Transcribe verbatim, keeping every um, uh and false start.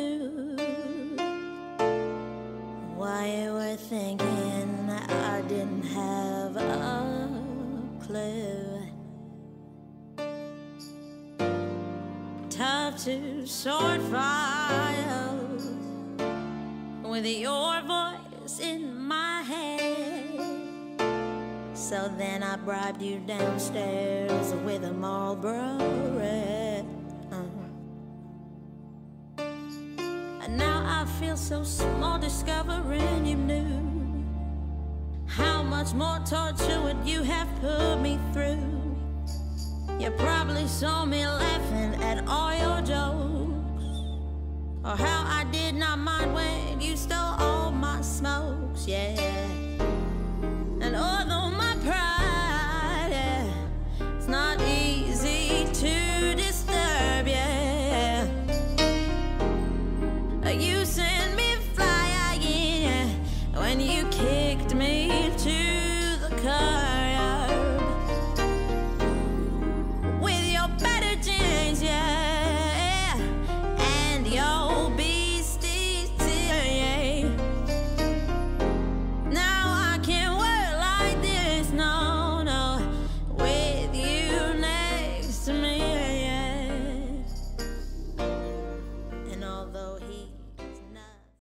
knew why you were thinking I didn't have a clue. Tough to sort fire with your voice in my head. So then I bribed you downstairs with a Marlboro Red. uh. And now I feel so small discovering you knew how much more torture would you have put me through. You probably saw me laughing at all your jokes, or how I did not mind when you stole all my smokes, yeah.